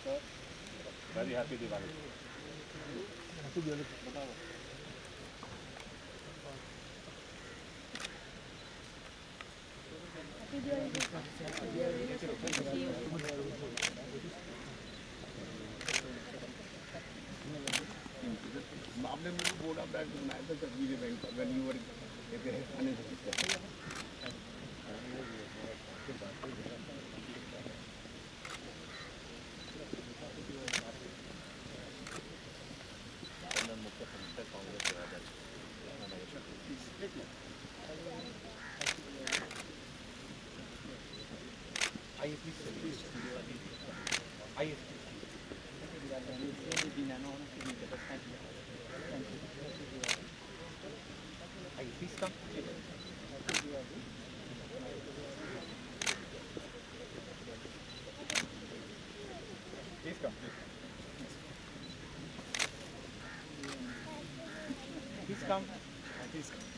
Very happy Diwali. बताओ। आपने मुझे बोर्ड ऑफ डायरेक्टर बनाया था तस्वीर बैंक का व्हेन यू वर मुख्य संस्था कांग्रेस आइए प्लीज आइए please come. Please come. Please come. Please come.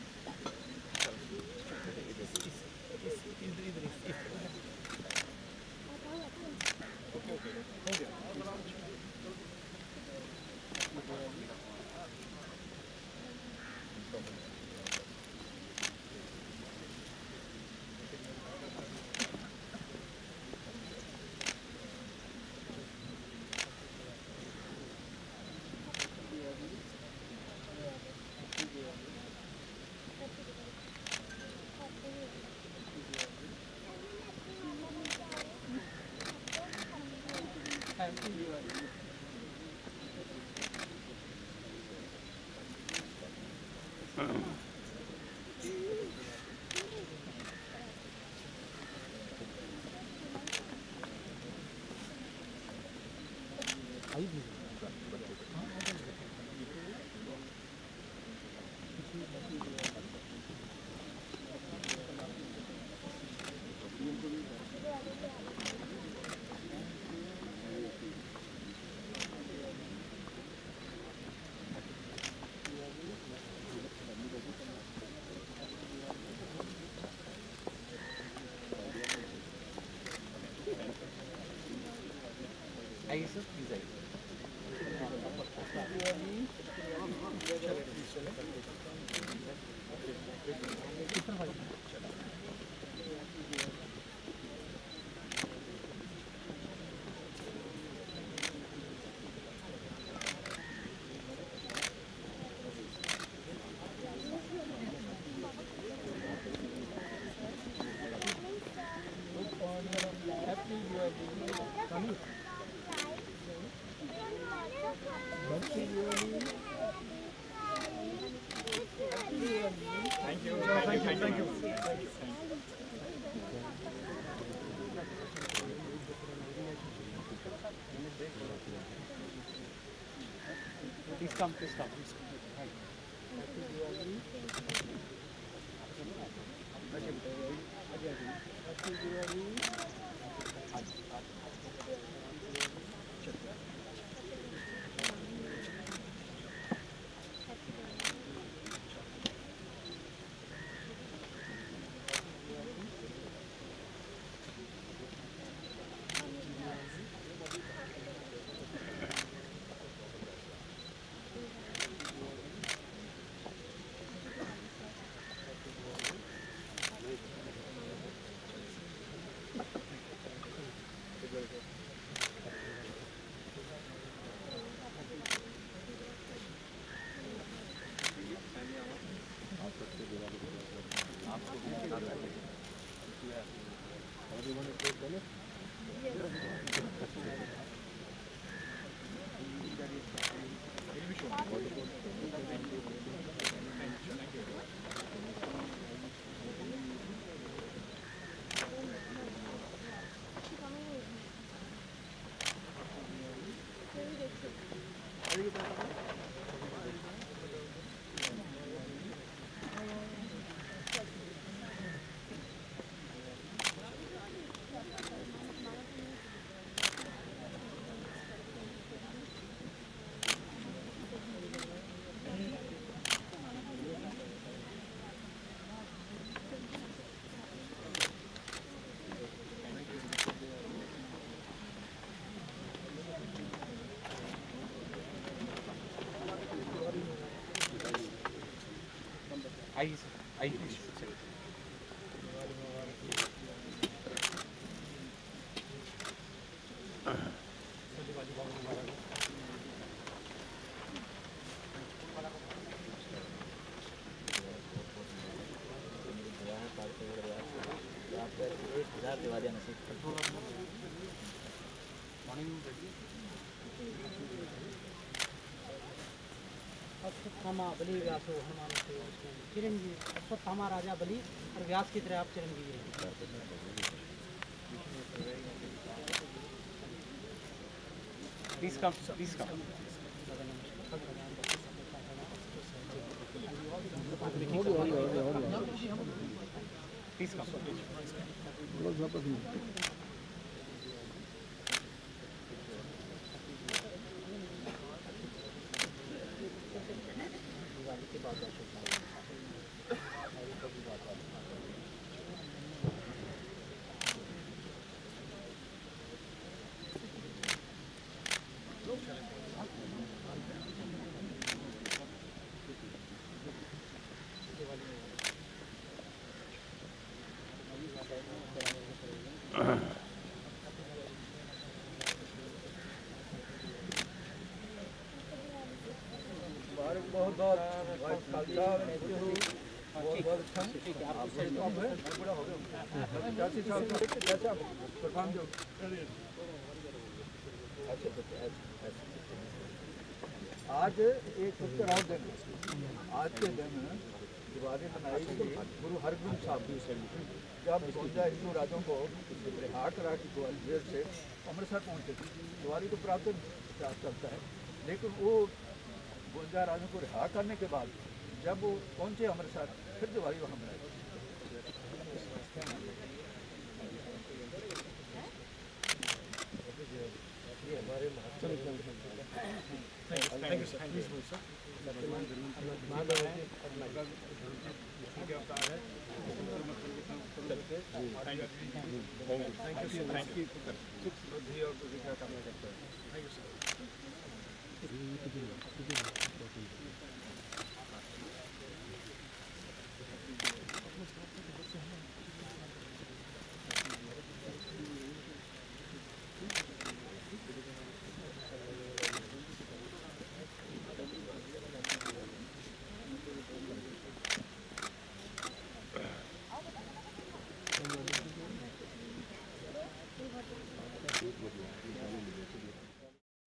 आइए सर प्लीज आइए। Thank you. Thank you. Please come. Ashwatthama Bali व्यासो हनुमान चिरंजीवी। अश्वत्थामा राजा बलि और व्यास की तरह आप चिरंजीवी हैं। Please come, please come. Please come. बहुत बहुत खालसा बहुत बहुत अच्छा आज एक उत्तराव दिन, आज के दिन दिवाली मनाई गई गुरु हरगोबिंद साहब की जब 52 हिंदू राजों को रिहा करा के ग्वालियर से अमृतसर पहुँचे। दिवाली तो प्रातः चलता है, लेकिन वो 52 राजों को रिहा करने के बाद जब वो पहुँचे अमृतसर, फिर दिवाली वहाँ मनाई। ये हमारे